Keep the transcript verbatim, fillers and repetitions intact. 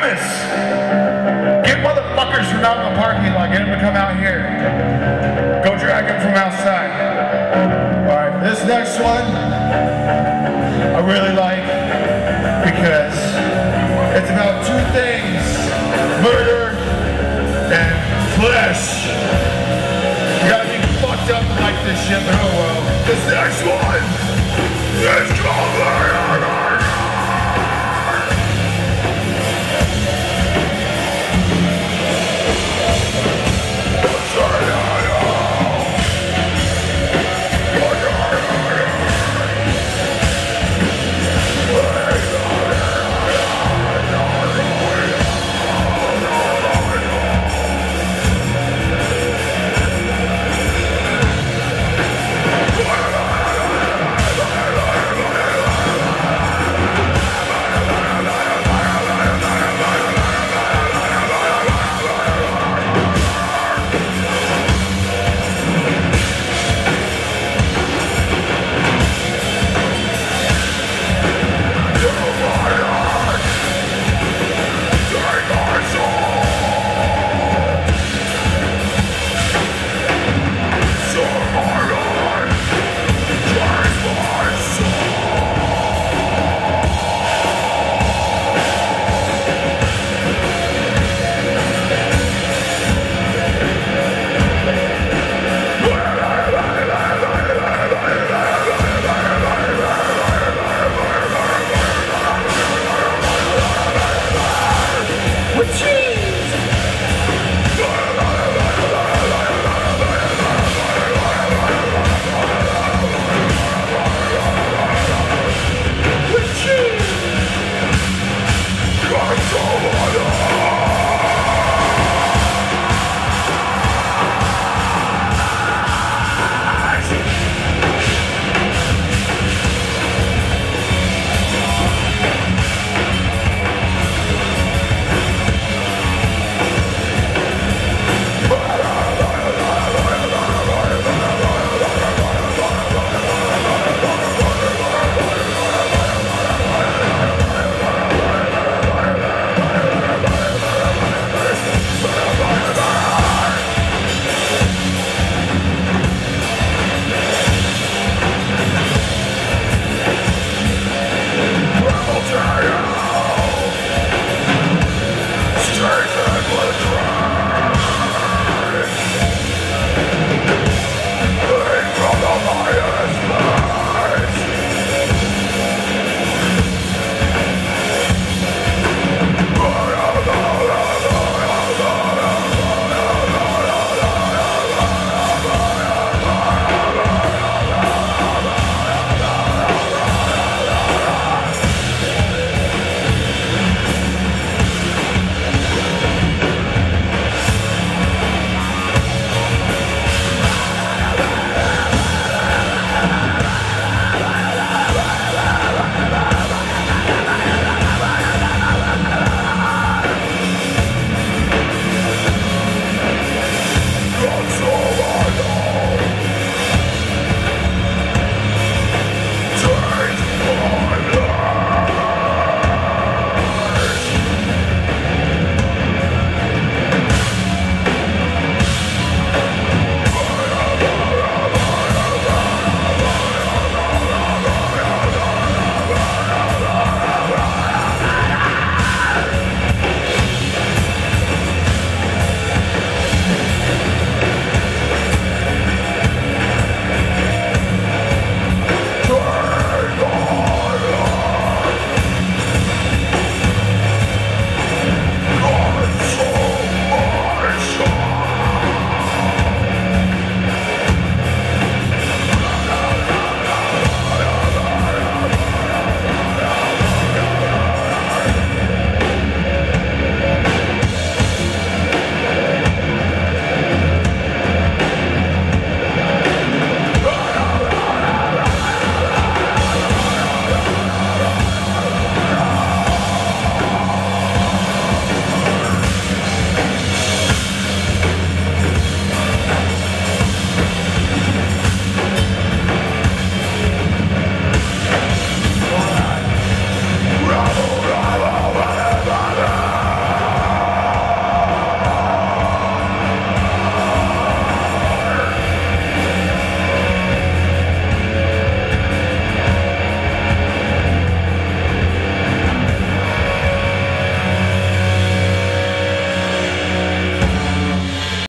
Thomas. Get motherfuckers from out in the parking lot. Get them to come out here. Go drag them from outside. Alright, this next one I really like because it's about two things. Murder and flesh. You gotta be fucked up and like this shit, but oh well. This next one is called Murder. Cheese!